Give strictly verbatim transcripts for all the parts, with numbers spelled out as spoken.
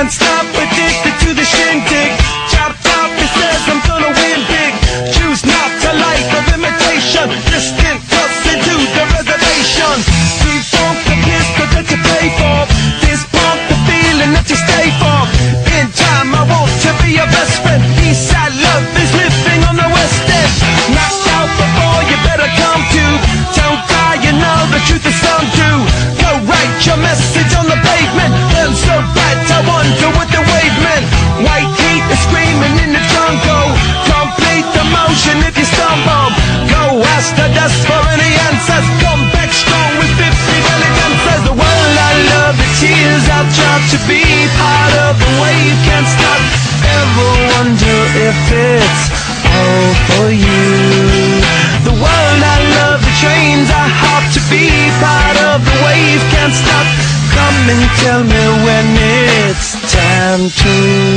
Can't stop, addicted to the shindig. Chop top, it says I'm gonna win big. Choose not a life of imitation. Distant cuts into the reservation. Street funk, the pistol that you pay for. This pump, the feeling that you stay for. In time, I want to be your best friend. Eastside love is living on the west end. Knocked out before you better come to. Don't die, you know the truth is some do. Go write your message on the pavement. Burn so bright, I wonder what the wave meant. White heat is screaming in the jungle. Complete the motion if you stumble. Go ask the dust for any answers. Come back strong with fifty belly dancers. The world I love, the tears I've tried to be part of the wave. Can't stop, ever wonder if it's all for you. The world I love, the trains I hop to be part of the wave. Can't stop, come and tell me when it's time to.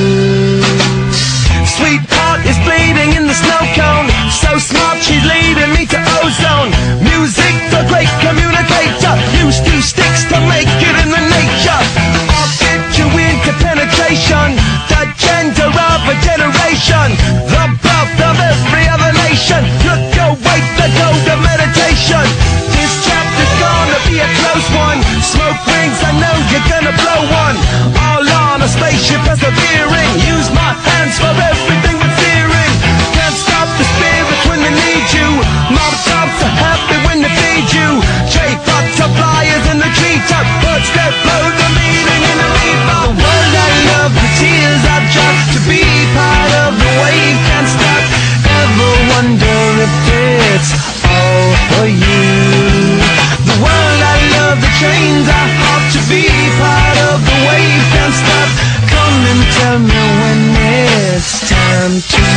Sweetheart is bleeding in the snow cone. So smart, she's leading me to ozone. Music, the great communicator. Use two sticks to make it in the nature. I'll get you into penetration. The gender of a generation. The birth of every other nation. Look your way to go to meditation. This chapter's gonna be a close one. Smoke rings, I know you're gonna blow one. All on a spaceship persevering. Use my hands for everything but fearing. Can't stop the spirits when they need you. Mob tops are happy when they feed you. J butterflies in the treetop. Birds that blow the meaning in the meatball. The world I love, the tears I've dropped to be part of the wave. Can't stop, ever wonder if it's all for you. The world I love, the trains I hop to be part of the wave. Can't stop, come and tell me when it's time to.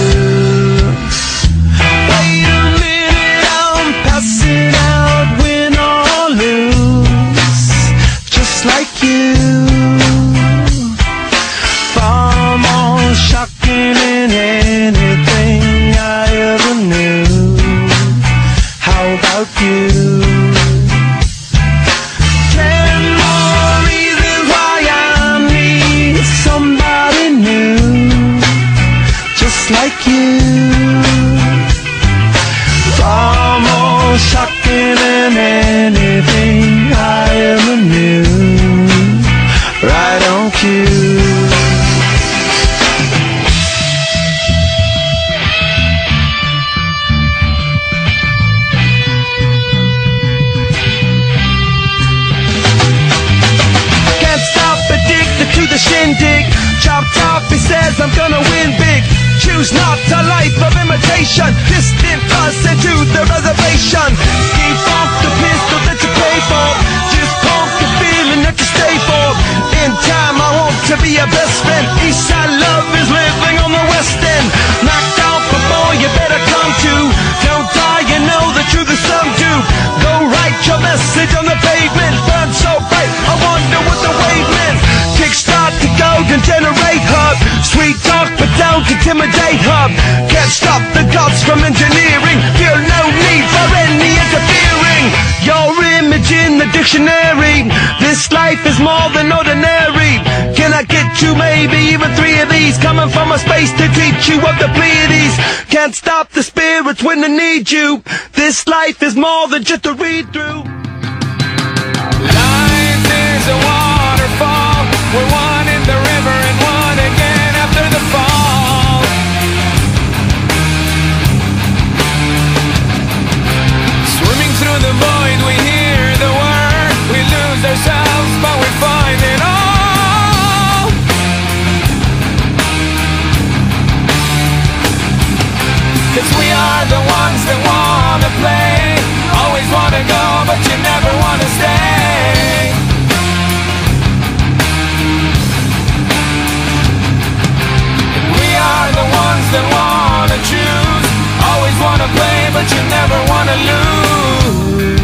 Wait a minute, I'm passing out, win or lose, just like you. Far more shocking than anything I ever knew. How about you? Ten more reasons why I need somebody new, just like you. Far more shocking than anything I ever knew. Right on cue. To the shindig, chopped off, he says I'm gonna win big. Choose not a life of imitation. Distant us into the reservation. Keep off the pistol that you pay for. Just pump the feeling that you stay for. In time I want to be your best friend. Eastside love is living on the west end. Knocked out before you better come to. Don't die, you know the truth is some do. Go write your message on the pavement. Burn so bright, I wonder what the wave meant. Kickstart the golden generate hub. Sweet talk but don't intimidate hub. Can't stop the gods from engineering. Feel no need for any interfering. Your image in the dictionary. This life is more than ordinary. Can I get you maybe even three of these? Coming from a space to teach you of the Pleiades. Can't stop the spirits when they need you. This life is more than just a read through. Life is a waterfall. We're one in the river and one again after the fall. Swimming through the void, we hear the word. We lose ourselves, but we find it all. Cause we are the ones that wanna play. Always wanna go, but you never wanna stay. That wanna choose, always wanna play, but you never wanna lose.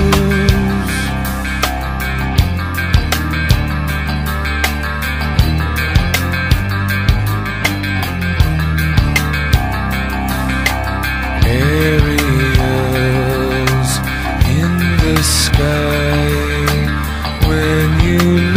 Aerials in the sky when you